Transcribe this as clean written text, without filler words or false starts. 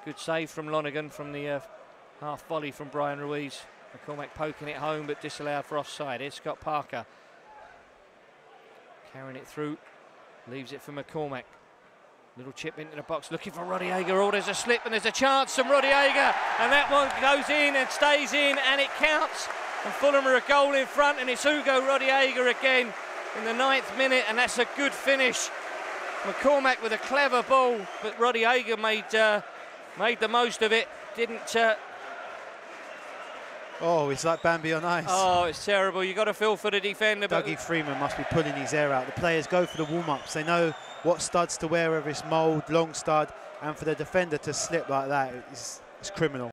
Good save from Lonergan from the half volley from Brian Ruiz. McCormack poking it home, but disallowed for offside. Here's Scott Parker. Carrying it through, leaves it for McCormack. Little chip into the box, looking for Rodallega. Oh, there's a slip and there's a chance from Rodallega, and that one goes in and stays in, and it counts. And Fulham are a goal in front, and it's Hugo Rodallega again in the 9th minute, and that's a good finish. McCormack with a clever ball, but Rodallega made the most of it. Didn't. Oh, it's like Bambi on ice. Oh, it's terrible. You got to feel for the defender. Dougie Freeman must be pulling his hair out. The players go for the warm-ups. They know what studs to wear, whether it's mould, long stud, and for the defender to slip like that, it's criminal.